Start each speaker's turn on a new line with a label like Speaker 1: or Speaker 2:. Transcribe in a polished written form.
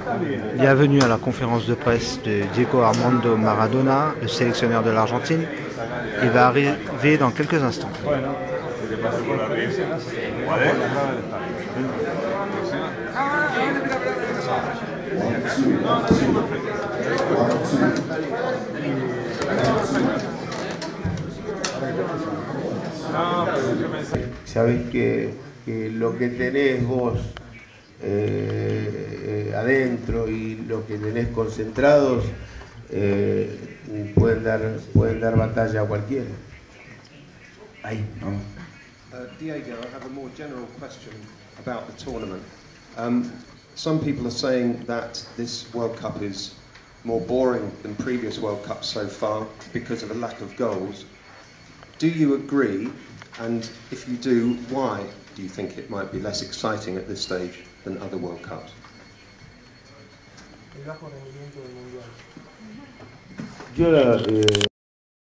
Speaker 1: Bienvenue à la conférence de presse de Diego Armando Maradona, le sélectionneur de l'Argentine. Il va arriver dans quelques instants.
Speaker 2: Sabés que lo que tenés vos adentro y lo que tenés concentrados pueden dar batalla a cualquiera. Ahí, vamos.
Speaker 3: Diego, I have a more general question about the tournament. Some people are saying that this World Cup is more boring than previous World Cups so far because of a lack of goals. Do you agree? And if you do, why do you think it might be less exciting at this stage than other World Cups?
Speaker 2: Yo